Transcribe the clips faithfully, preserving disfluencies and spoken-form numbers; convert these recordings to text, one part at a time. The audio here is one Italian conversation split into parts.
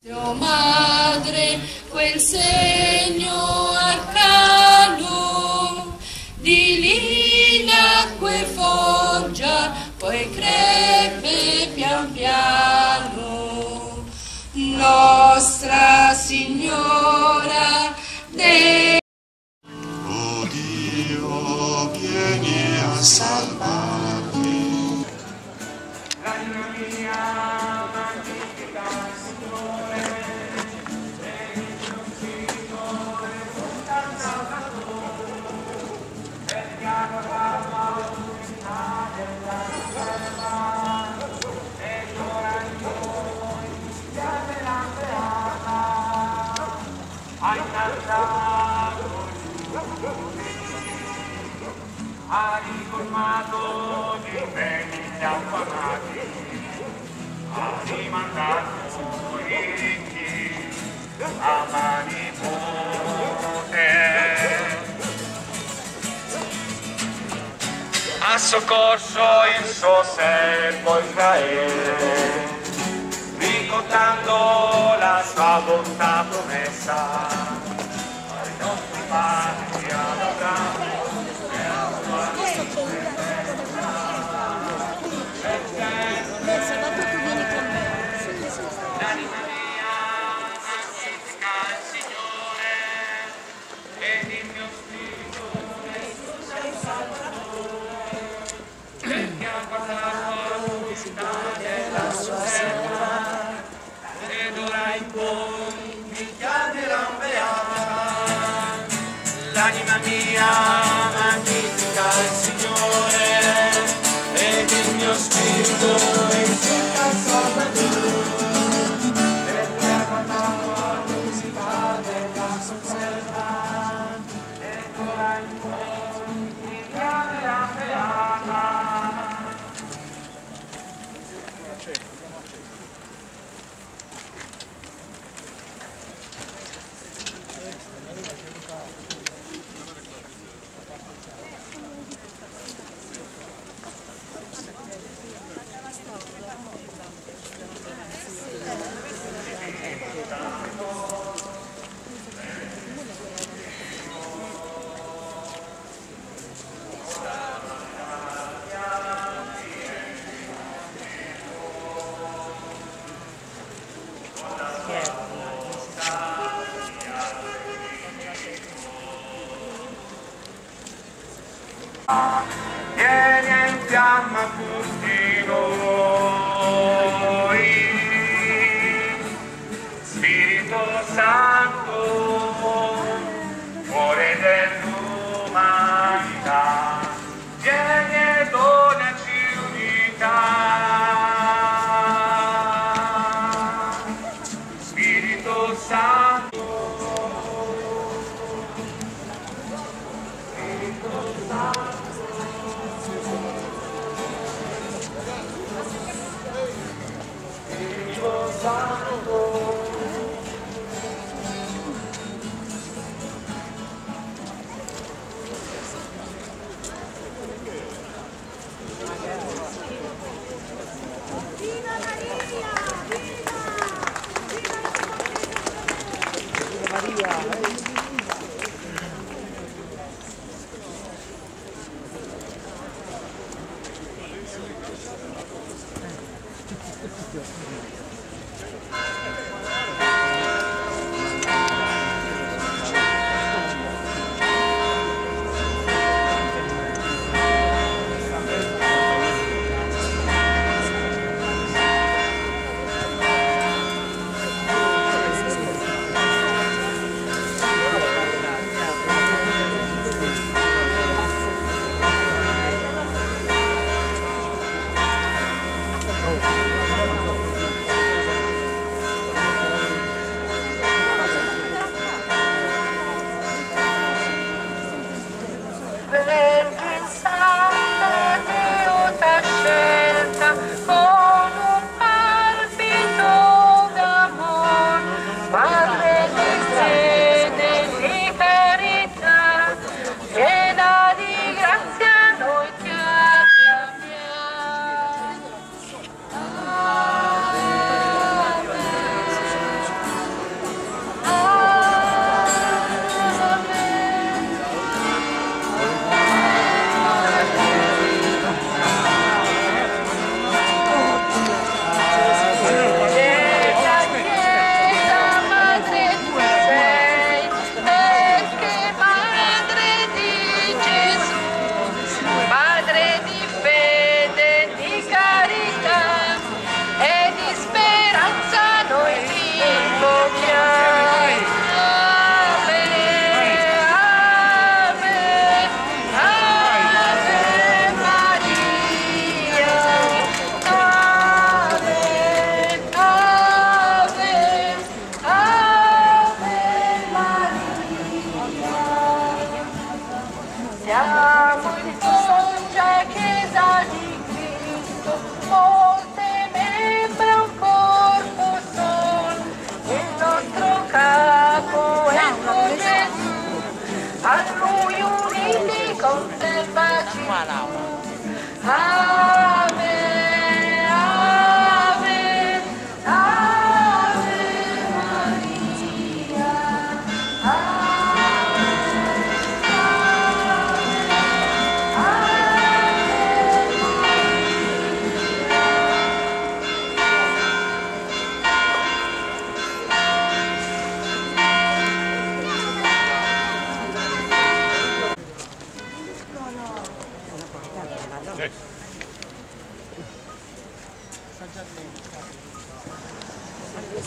Dio madre, quel segno arcano di lì nacque foggia, poi crebbe pian piano. Nostra Signora de... Oh Dio, vieni a salvarmi. L'anima mia magnifica il Signore, e il mio spirito esulta in Salvatore, perché ha guardato l'unicità della sua serva, e ora in noi piace la beata, hai cantato ha riformato di beni gli affamati, ha rimandato i ricchi a mani vuote, ha soccorso il suo servo Israele, ricordando la sua bontà promessa ai nostri padri ad Abramo. L'anima mia magnifica il Signore, ed il mio spirito esulta in Salvatore, perché ha guardato l'unicità della sua serva, ed ora in poi mi chiamerà beata. L'anima mia magnifica il Signore, ed il mio spirito esulta in Salvatore, perché ha guardato l'unicità della sua serva, ed ora in poi mi chiamerà beata. Vieni in fiamma tutti noi, Spirito Santo, cuore dell'umanità, vieni e donaci unità. Spirito Santo, Spirito Santo, Spirito Santo,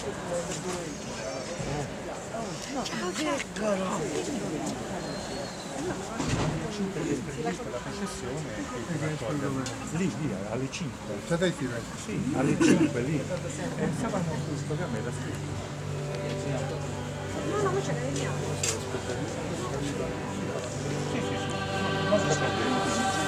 La processione lì, lì alle cinque. C'è dai film? Sì, alle cinque lì. E stavano questo che a me la scritta. No, no, ma ce la vediamo. Sì, sì, sì. Non sta problema.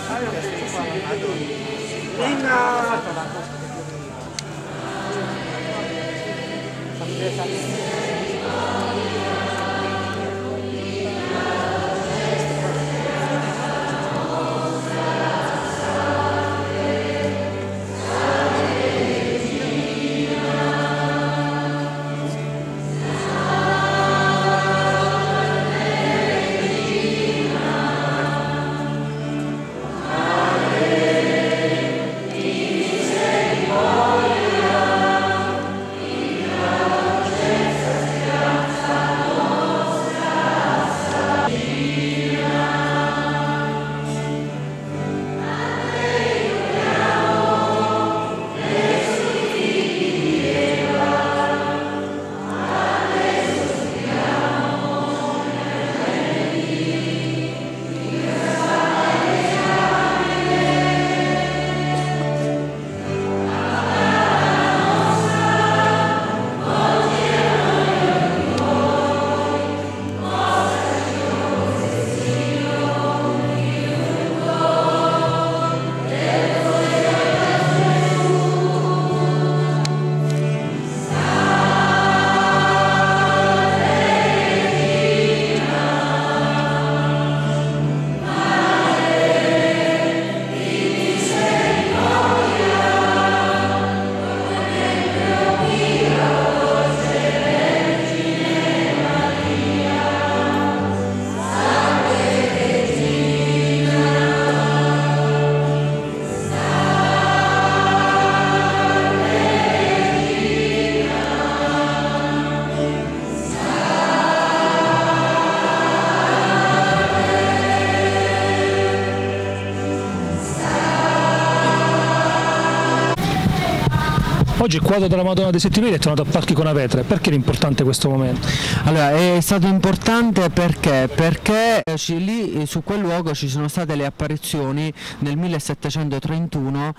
Oggi il quadro della Madonna dei Sette Veli è tornato a Parchi Conavetere. Perché è importante questo momento? Allora, è stato importante perché, perché lì su quel luogo ci sono state le apparizioni nel millesettecentotrentuno,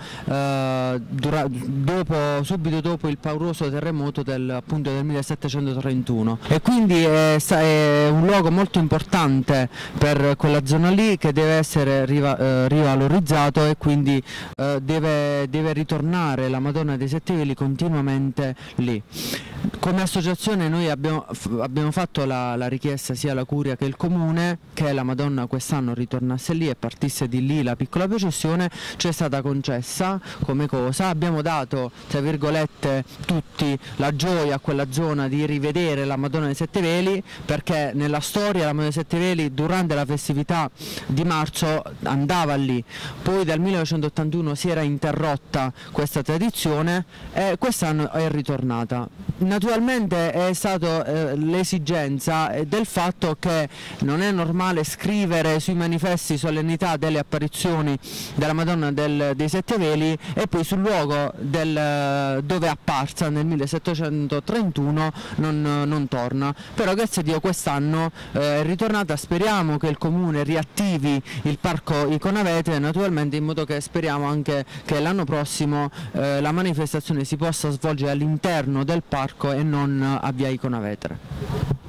eh, dura, dopo, subito dopo il pauroso terremoto del, appunto, del millesettecentotrentuno, e quindi è, è un luogo molto importante per quella zona lì, che deve essere riva, eh, rivalorizzato, e quindi eh, deve, deve ritornare la Madonna dei Sette Veli continuamente lì. Come associazione noi abbiamo, abbiamo fatto la, la richiesta sia alla Curia che il Comune che la Madonna quest'anno ritornasse lì e partisse di lì la piccola processione. Ci è stata concessa come cosa, abbiamo dato tra virgolette tutti la gioia a quella zona di rivedere la Madonna dei Sette Veli, perché nella storia la Madonna dei Sette Veli durante la festività di marzo andava lì, poi dal millenovecentottantuno si era interrotta questa tradizione e quest'anno è ritornata. Naturalmente è stata eh, l'esigenza del fatto che non è normale scrivere sui manifesti solennità delle apparizioni della Madonna del, dei Sette Veli e poi sul luogo del, dove è apparsa nel millesettecentotrentuno non, non torna. Però grazie a Dio quest'anno eh, è ritornata. Speriamo che il Comune riattivi il Parco Iconavetere, naturalmente, in modo che speriamo anche che l'anno prossimo eh, la manifestazione si possa svolgere all'interno del parco e non a via Iconavetere.